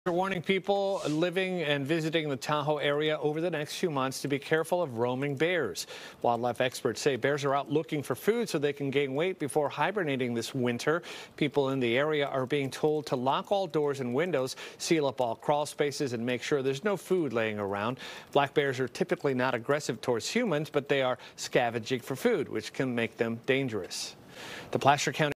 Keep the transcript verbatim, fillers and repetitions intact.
We're warning people living and visiting the Tahoe area over the next few months to be careful of roaming bears. Wildlife experts say bears are out looking for food so they can gain weight before hibernating this winter. People in the area are being told to lock all doors and windows, seal up all crawl spaces, and make sure there's no food laying around. Black bears are typically not aggressive towards humans, but they are scavenging for food, which can make them dangerous. The Placer County